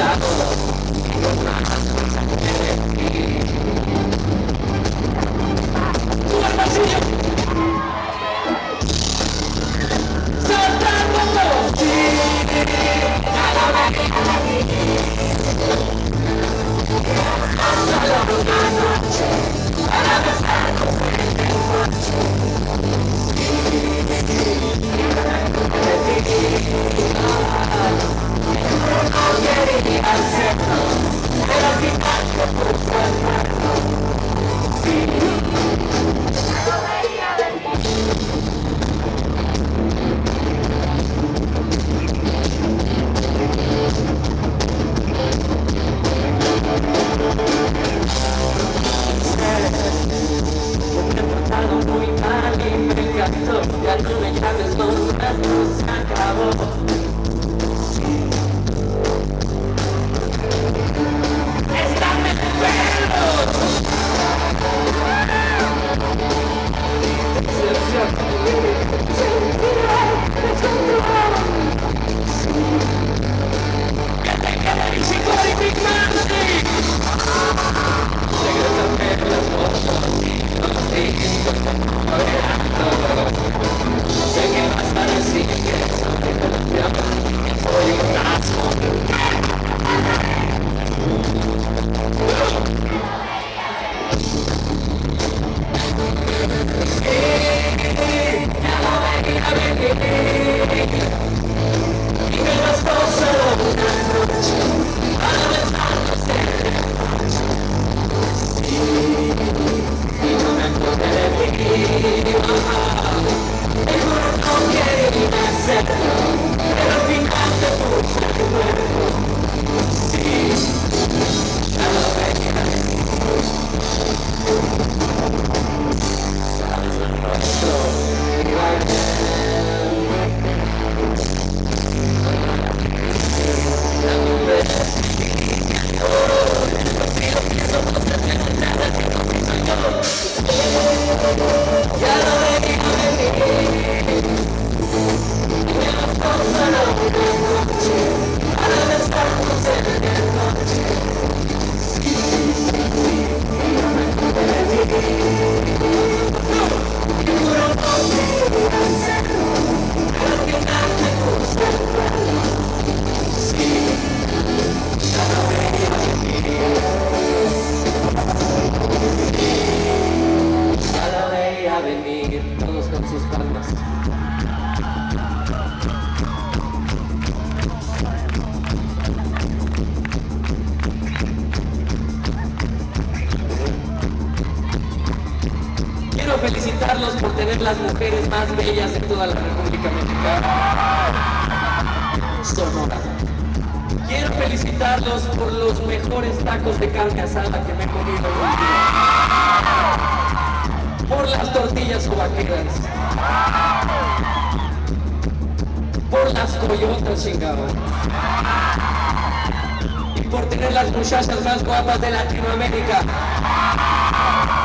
felicitarlos por tener las mujeres más bellas de toda la República Mexicana. Sonora. Quiero felicitarlos por los mejores tacos de carne asada que me he comido hoy día. Por las tortillas sobaqueras. Por las coyotas, chingado. Y por tener las muchachas más guapas de Latinoamérica.